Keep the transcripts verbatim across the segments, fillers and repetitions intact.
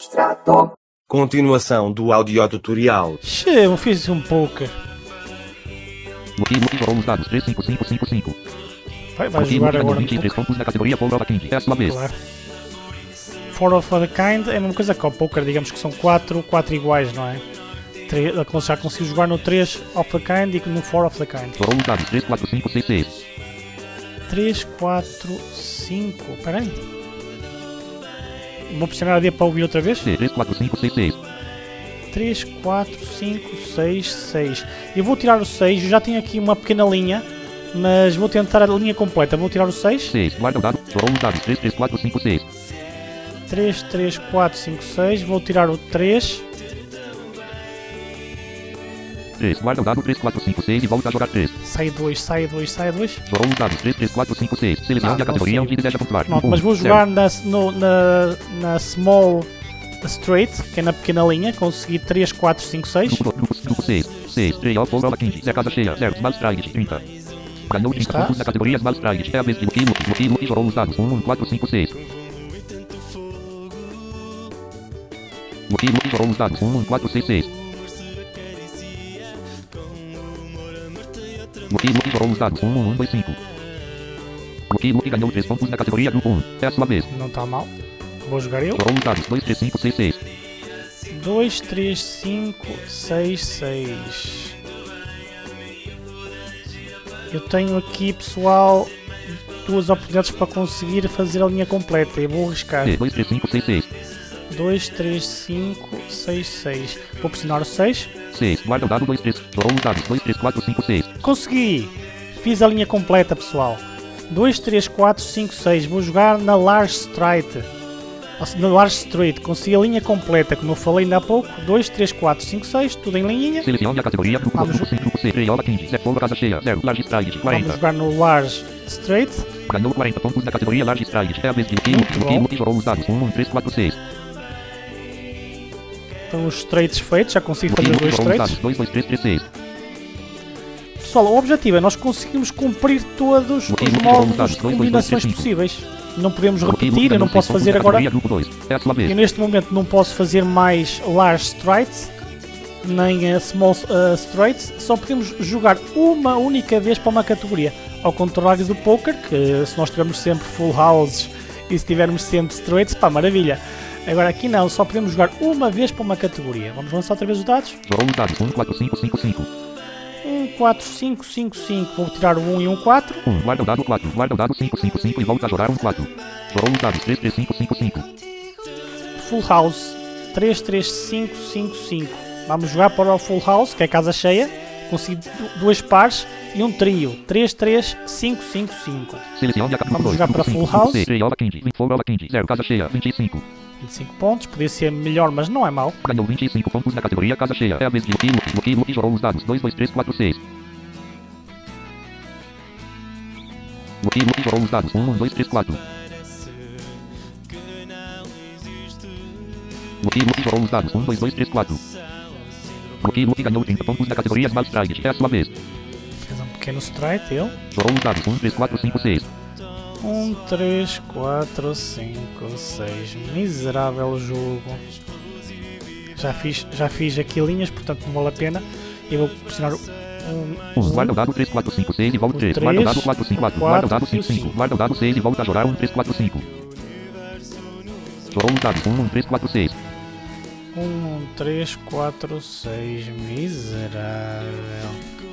Extrato. Continuação do audiotutorial. Che, eu fiz um poker. Lucky Lucky jogou os dados três cinco cinco cinco cinco. Vai, vai Lucky jogar Lucky ganhou agora um vinte e três poker. pontos na categoria Four of a Kind. É a sua vez. Claro. Four of a kind é a mesma coisa que o poker, digamos que são quatro, quatro iguais, não é? Tre- Já conseguiu jogar no três of a kind e no four of a kind. Jogou os dados três quatro cinco seis seis. três, quatro, cinco. Espera aí. Vou pressionar a D para ouvir outra vez. C três quatro cinco seis seis. três, quatro, cinco, seis, seis. Eu vou tirar o seis, eu já tenho aqui uma pequena linha, mas vou tentar a linha completa. Vou tirar o seis. seis. Guarda o dado. Jogou os dados três três quatro cinco seis. três, três, quatro, cinco, seis. Vou tirar o três. três. Guarda o dado três quatro cinco seis e volta a jogar três. Sai dois, sai dois, sai dois. Jogou os dados três três quatro cinco seis. Selecione Ah, a categoria não sei. onde deseja pontuar. Pronto, Um, mas vou zero. jogar na, no- na, na small straight, que é na pequena linha. Consegui três, quatro, cinco, seis. Grupo, grupo, grupo seis. seis. três. All Four of a Kind. Zé casa cheia. zero. Small Strike. trinta. Ganhou trinta Está. pontos na categoria Small Strike. É a vez de Lucky Lucky. Lucky Lucky jogou os dados um um quatro cinco seis. Lucky Lucky jogou os dados um um quatro seis seis. Lucky Lucky jogou os dados um um um dois cinco. Lucky Lucky ganhou três pontos na categoria Grupo um. É a sua vez. Não está mal. Vou jogar eu. Jogou os dados dois três cinco seis seis. dois, três, cinco, seis, seis. Eu tenho aqui, pessoal, duas oportunidades para conseguir fazer a linha completa. Eu vou arriscar. C dois três cinco seis seis. dois, três, cinco, seis, seis. Vou pressionar o seis. seis. Guarda o dado dois três. Jogou os dados dois três quatro cinco seis. Consegui! Fiz a linha completa, pessoal. dois, três, quatro, cinco, seis. Vou jogar na Large Street. Na Large Street. Consegui a linha completa, como eu falei ainda há pouco. dois, três, quatro, cinco, seis. Tudo em linha. Selecione a categoria Grupo Vamos Grupo cinco. Grupo C. três. All quinze. Zé Fogo casa cheia. zero. Large Strike. Vamos quarenta. jogar no Large Street. Ganhou quarenta pontos na categoria Large Strike. É a vez de Lucky Muito Lucky. bom. Lucky Lucky jogou os dados um um três quatro seis. Estão os straights feitos. Já consigo Lucky fazer Lucky dois jogou os straights. dados dois dois três três seis. Pessoal, o objetivo é nós conseguirmos cumprir todos Lucky os Lucky jogou os modos dados de dois, dois, dois, combinações três, cinco. possíveis. Não podemos Lucky Lucky repetir. Eu ganhou não posso seis pontos fazer na agora. categoria Grupo dois. É a sua vez. Eu neste momento não posso fazer mais large straights, nem uh, small uh, straights, só podemos jogar uma única vez para uma categoria. Ao contrário do poker, que se nós tivermos sempre full houses e se tivermos sempre straights, pá, maravilha. Agora aqui não, só podemos jogar uma vez para uma categoria. Vamos lançar outra vez os dados. Jogou os dados um quatro cinco cinco cinco. um, quatro, cinco, cinco, cinco. Vou tirar o um e um quatro. um. Guarda o dado quatro. Guarda o dado cinco cinco cinco e volta a jogar um quatro. Jogou os dados três três cinco cinco cinco. Full house três, três, cinco, cinco, cinco. Vamos jogar para o full house, que é casa cheia. Consegui du- duas pares e um trio. três, três, cinco, cinco, cinco. Selecione a categoria Vamos dois. jogar Grupo para cinco. full Grupo house. C. três. All quinze. vinte e quatro. All quinze. zero. Casa cheia. vinte e cinco. vinte e cinco pontos, podia ser melhor, mas não é mau. Ganhou vinte e cinco pontos na categoria Casa cheia. É a vez de Lucky Lucky. Lucky Lucky jogou os dados dois dois três quatro seis. Lucky Lucky jogou os dados um um dois três quatro. Lucky Lucky jogou os dados um dois dois três quatro. Lucky Lucky ganhou trinta pontos na categoria Small Strike. É a sua vez. Fez um pequeno strike, ele. Jogou os dados um três quatro cinco seis. um, três, quatro, cinco, seis. Miserável jogo. Já fiz, já fiz aqui linhas, portanto não vale a pena. Eu vou pressionar o um, um. Guarda o dado três quatro cinco seis e volta O três. três, Guarda o dado quatro cinco quatro. Guarda o dado quatro e o cinco cinco. cinco. Guarda o dado seis e volta a jogar um três quatro cinco. Jogou os dados um um três quatro seis. um, três, quatro, seis. Miserável.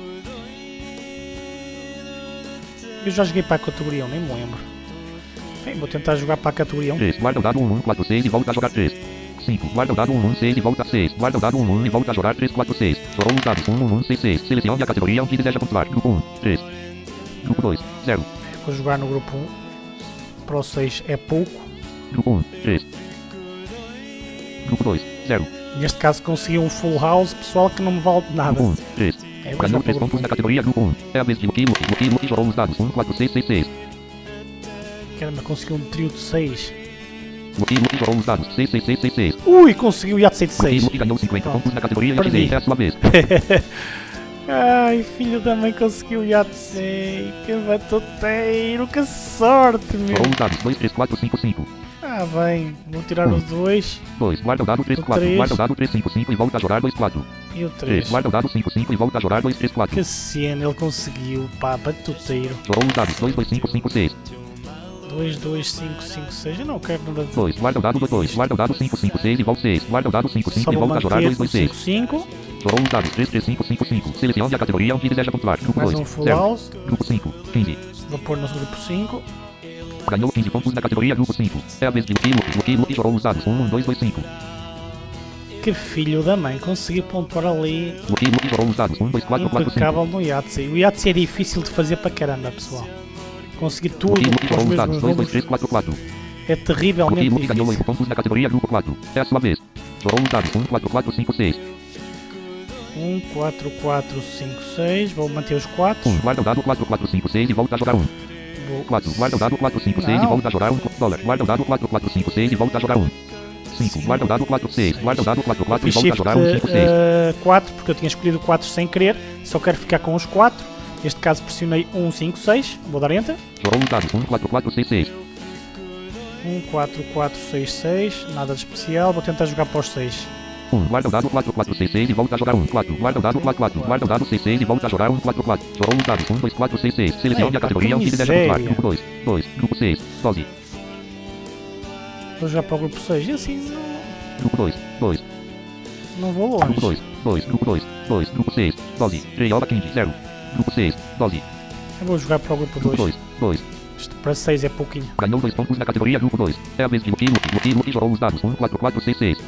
Eu já joguei para a categoria um, nem me lembro. Bem, vou tentar jogar para a categoria um. três. Guarda o dado um um quatro seis e volta a jogar três. cinco. Guarda o dado um um seis e volta seis. Guarda o dado um um e volta a jogar três quatro seis. Jogou os dados um um um seis seis. Selecione a categoria onde deseja pontuar. Grupo um. três. Grupo dois. zero. Vou jogar no grupo um. Para o seis é pouco. Grupo um. três. Grupo dois. zero. Neste caso consegui um full house, pessoal, que não me vale de nada. Grupo um. três. É, vou jogar Ganhou para três o pontos grupo na categoria Grupo um. É a vez de Lucky Lucky. Lucky Lucky jogou os dados um quatro seis seis seis. um. Caramba, consegui um trio de seis. Lucky Lucky jogou os dados seis seis seis seis seis. Ui, conseguiu o iate seis de Lucky seis. Lucky ganhou cinquenta Pronto. pontos na categoria Perdi. X D. É a sua vez. Ai, filho da mãe, conseguiu o iate seis. Que batoteiro, que sorte, meu. Jogou os dados dois três quatro cinco cinco. Ah, bem. Vou tirar Um. o dois dois. Guarda o dado três, O quatro. três. Guarda o dado três, cinco, cinco e volta a jogar dois, quatro. e o três. três. Guarda o dado cinco, cinco e volta a jogar dois, três, quatro. Que cena, ele conseguiu. Pá, batuteiro. Jorou os dados dois, dois, cinco, cinco, seis. dois, dois, cinco, cinco, seis. Eu não quero nada de... dois. Guarda o dado dois, dois. Guarda o dado cinco, cinco, seis e volta seis. Guarda o dado cinco, Só cinco e vou volta a jogar manter dois, o dois, seis. cinco, cinco. Jorou os dados três, três, cinco, cinco, cinco. Selecione a categoria onde deseja pontuar. Grupo Mais dois. um full zero. house. Grupo cinco. quinze. Vou pôr no grupo cinco. Ganhou quinze pontos na categoria Grupo cinco. É a vez de Lucky, Lucky, Lucky, Lucky jorou os dados um, um, dois, dois, cinco. Que filho da mãe, conseguiu pontuar ali Lucky, Lucky jorou os dados um, dois, quatro, quatro, cinco. impecável no Yahtzee. O Yahtzee é difícil de fazer para caramba, pessoal. Conseguir tudo Lucky, Lucky com os jorou os dados mesmos dois, dois, números três, quatro, quatro. é Lucky, terrivelmente Lucky ganhou difícil. oito pontos na categoria Grupo quatro. É a sua vez. Jorou os dados um, quatro, quatro, cinco, seis. um, quatro, quatro, cinco, seis. Vou manter os quatro. um. Guarda o dado quatro, quatro, cinco, seis e volta a jogar um. Vou... quatro. Guarda o dado quatro, cinco, seis e Não. volta a jogar um. Dólar. Guarda o dado quatro, quatro, cinco, seis e volta a jogar um. cinco. Guarda o dado quatro, seis. Guarda o dado quatro, quatro e Fiz volta a shift jogar um. cinco, seis. uh, quatro, porque eu tinha escolhido quatro sem querer. Só quero ficar com os quatro. Neste caso pressionei um, cinco, seis. Vou dar enter. Jorou os dados um, quatro, quatro, seis, seis. um, quatro, quatro, seis, seis. Nada de especial. Vou tentar jogar para os seis. um. Guarda o dado quatro, quatro, seis, seis e volta a jogar um. quatro. Guarda o dado quatro, quatro. Guarda o dado seis, seis e volta a jogar um. quatro, quatro. Jorou os dados um, dois, quatro, seis, seis. Selecione Eita, a categoria onde que deseja pontuar. miséria. Grupo dois. dois. Grupo seis. doze. Vou jogar para o grupo seis. E assim não, Grupo dois. dois. não vou Grupo longe. dois. dois. Grupo dois. dois. Grupo seis. doze. Treiola quinze. zero. Grupo seis. doze. Eu vou jogar para o grupo Grupo dois. dois. dois. Isto para seis é pouquinho. Ganhou dois pontos na categoria Grupo dois. É a vez de Lucky, Lucky, Lucky, Lucky jorou os dados um, quatro, quatro, seis, seis.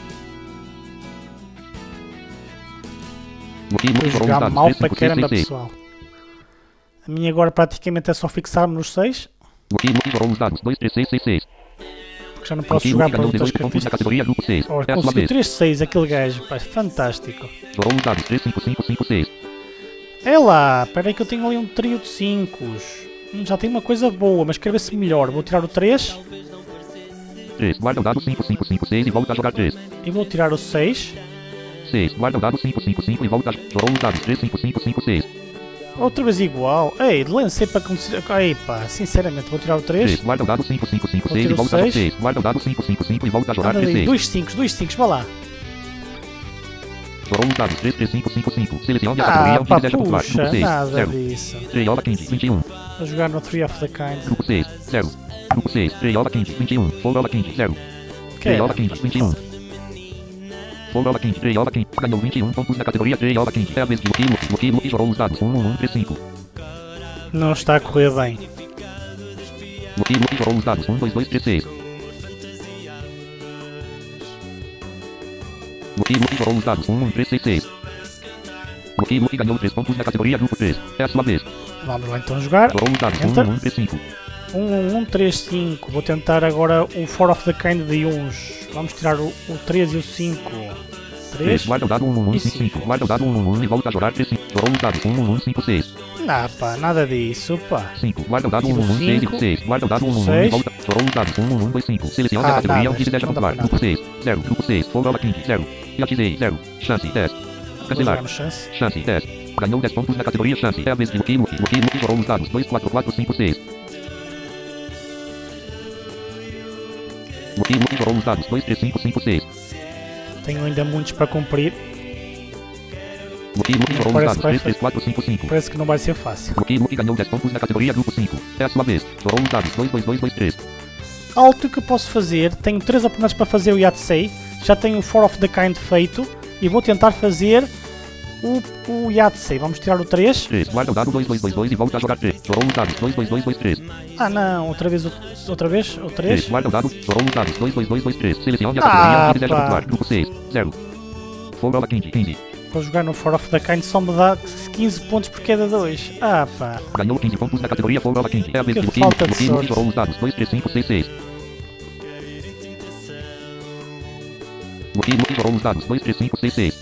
Lucky, Vou Lucky jorou os jogar dados mal três, para cinco, seis, caramba, seis, seis. pessoal. A minha agora praticamente é só fixar-me nos seis. Lucky, Lucky jorou os dados dois, três, seis, seis, seis. Porque já não posso Lucky, jogar Lucky para ganhou outras dezoito pontos na características. categoria Grupo seis. Olha, É a sua conseguiu vez. três seis aquele gajo, pá, fantástico. Jorou os dados três, cinco, cinco, cinco, seis. É lá, espera aí que eu tenho ali um trio de cinco. Já tem uma coisa boa, mas quero ver se melhor. Vou tirar o três três. Guarda o dado cinco, cinco, cinco, seis e volta a jogar três. e vou tirar o seis. seis. Guarda o dado cinco, cinco, cinco e volta a jogar. Jorou os dados três, cinco, cinco, cinco, seis. Outra vez igual. Ei, lancei para acontecer. Ei pá, sinceramente, vou tirar o três. três. Guarda o dado cinco, cinco, cinco, Vou seis e tirar o volta a jogar seis. seis. Guarda o dado cinco, cinco, cinco e volta a jogar Anda três, ali, seis. dois cinco, dois cinco, vá lá. Jorou os dados três, três, cinco, cinco, cinco. Selecione a Ah, categoria onde pá, deseja pontuar. Grupo puxa, seis. nada zero. disso. Treiola quinze, vinte e um. Vou jogar no three of the kind. Grupo seis. zero. Grupo seis. Treiola quinze, vinte e um. Forola quinze, zero. Que é? Treiola quinze, vinte e um. Forola quinze, Treiola quinze. Ganhou vinte e um pontos na categoria Treiola quinze. É a vez de Lucky, Lucky, Lucky, Lucky jorou os dados um, um, um, três, cinco. Não está a correr bem. Lucky, Lucky jorou os dados um, dois, dois, três, seis. Lucky, Lucky jorou os dados um, um, três, seis, seis. Lucky, Lucky ganhou três pontos na categoria Grupo três. É a sua vez. Vamos lá então jogar. Jorou os dados um, Enter. um, um, três, cinco. um, um, um, três, cinco. Vou tentar agora o four of the kind de uns. Vamos tirar o, o três e o cinco. três. três. Guarda o dado um, um, um, E cinco, cinco. cinco. Guarda o dado um, um, um e volta a jogar três, cinco. Jorou os dados um, um, um, cinco, seis. Não, pá, nada disso, pá. cinco. Guarda o dado um, Tiro um, um, seis, cinco. seis. Guarda o dado um, um, um e seis. volta. Jorou os dados um, um, um, dois, cinco. Selecione Ah, a categoria nada, onde deseja não dá pontuar. para Grupo seis. zero. Grupo seis. Forola quinze, zero. Yatizei, zero. Chance, dez. Vou Cancelar. jogar no chance. Chance, dez. Ganhou dez pontos na categoria Chance. É a vez de Lucky, Lucky, Lucky, Lucky jorou os dados dois, quatro, quatro, cinco, seis. Lucky, Lucky jorou os dados dois, três, cinco, cinco, seis. Tenho ainda muitos para cumprir. Lucky, Lucky Não jorou os parece dados que vai três, três, quatro, cinco, cinco. Parece que não vai ser fácil. Lucky, Lucky ganhou dez pontos na categoria Grupo cinco. É a sua vez. Jorou os dados dois, dois, dois, dois, três. Algo que eu posso fazer. Tenho três oportunidades para fazer o Yahtzee. Já tenho o four of the kind feito. E vou tentar fazer o, o Yahtzee. Vamos tirar o três. três. Guarda o dado dois, dois, dois, dois e volta a jogar três. Jorou os dados dois, dois, dois, dois, três. Ah não, outra vez o, outra vez o três. três. Guarda o dado. Jorou os dados dois, dois, dois, dois, três. Selecione a Ah, categoria onde deseja pá. pontuar. Grupo seis. zero. Forola quinze, quinze. Vou jogar no four of the kind, só me dá quinze pontos por cada dois. Ah pá. Ganhou quinze pontos na categoria Forola quinze. É a vez Que de Lucky, falta de Lucky, Lucky sorte. jorou os dados dois, três, cinco, seis, seis. Lucky, Lucky jorou os dados dois, três, cinco, seis, seis.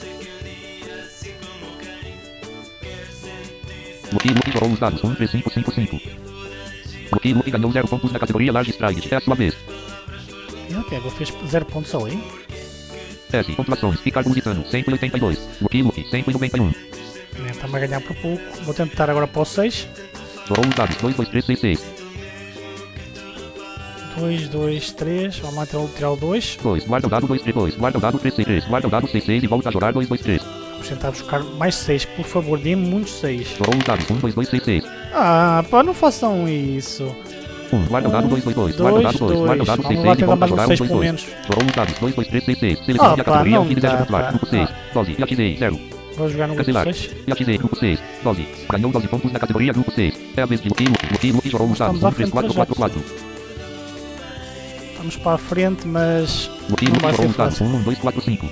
Lucky, Lucky jorou os dados um, três, cinco, cinco, cinco. Lucky, Lucky ganhou zero pontos na categoria Large Strike. É a sua vez. E o que é? Eu fiz zero pontos ali. S. Pontuações. Ricardo Lusitano, cento e oitenta e dois. Lucky, Lucky, cento e noventa e um. Está-me a ganhar por pouco. Vou tentar agora para o seis. Jorou os dados dois, dois, três, seis, seis. dois, dois, três. Vamos lá tirar, tirar o dois. dois, guarda o dado dois, três, dois, guarda o dado três, seis, três, guarda o dado seis, seis e volta a jogar dois, dois, três. Vamos tentar buscar mais seis, por favor, dê-me muitos seis. Jogou os dados um, dois, dois, seis, seis. Ah, pá, não façam isso. um, guarda o dado dois, dois, dois, dois, guarda o dado dois, guarda o dado seis, vamos lá seis e tentar volta a mais um jogar um, seis dois, pelo dois. menos. Jogou os dados dois, dois, três, seis, seis. Selecione Ah, a pá, categoria não que deseja dá, pontuar. pá. Grupo seis, Ah. doze, e ativei, zero. Vou jogar no grupo Cancelar. seis. E ativei, grupo seis, doze. Ganhou doze pontos na categoria grupo seis. É a vez de Lucky, Lucky, Lucky, Lucky jogou os dados Estamos à um, três, frente quatro, para quatro, quatro. Vamos para a frente, mas Lucky, não Lucky vai jogou ser os dados fácil. um, um, dois, quatro, cinco.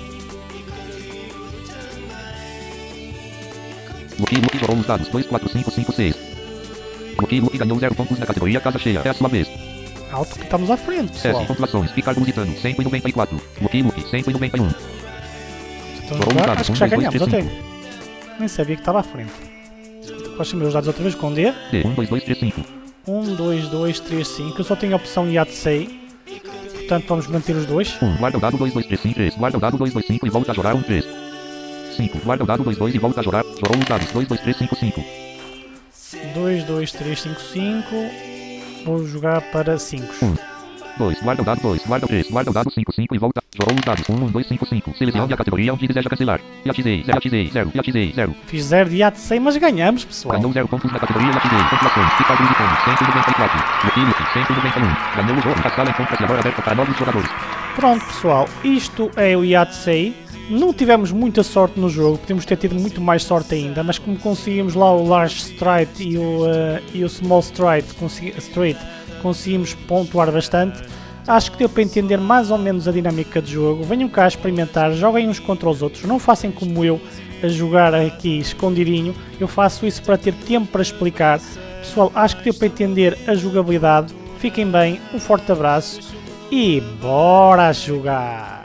Lucky, Lucky jogou os dados dois, quatro, cinco, cinco, seis. Lucky, Lucky ganhou zero pontos na categoria casa cheia. É a sua vez. Alto que estamos à frente, pessoal. S, pontuações. Ricardo Lusitano, cento e noventa e quatro. Lucky, Lucky, cento e noventa e um. Então, Jogou os jogar, dados acho um, que já dois, dois, ganhamos três, até. cinco. Nem sabia que estava à frente. Quais são meus dados outra vez com D? D, um, dois, dois, três, cinco. um, dois, dois, três, cinco. Eu só tenho a opção Yatsei. Portanto, vamos manter os dois. um, guarda o dado dois, dois, três, cinco, três. Guarda o dado dois, dois, cinco e volta a jogar um, três. cinco, guarda o dado dois, dois e volta a jogar. Jogou os dados dois, dois, três, cinco, cinco. dois, dois, três, cinco, cinco. Vou jogar para cinco. um, dois, guarda o dado dois, guarda o três, guarda o dado cinco, cinco e volta. Jogou os dados um, um, dois, cinco, cinco. Selecione a categoria onde deseja cancelar. E ativei, zero, ativei, zero, e ativei, zero. Fiz zero de Yatsei, mas ganhamos, pessoal. Ganhou zero pontos na categoria e ativei. Pontuações. Ricardo Lusitano, cento e noventa e quatro. Lucky, Lucky, cento e noventa e um. Ganhou o jogo. A sala encontra-se agora aberta para novos jogadores. Pronto, pessoal. Isto é o Yatsei. Não tivemos muita sorte no jogo. Podíamos ter tido muito mais sorte ainda. Mas como conseguimos lá o Large Straight e o, uh, e o Small Straight, consegui, straight, conseguimos pontuar bastante. Acho que deu para entender mais ou menos a dinâmica de jogo. Venham cá experimentar, joguem uns contra os outros. Não façam como eu, a jogar aqui escondidinho. Eu faço isso para ter tempo para explicar. Pessoal, acho que deu para entender a jogabilidade. Fiquem bem, um forte abraço e bora jogar!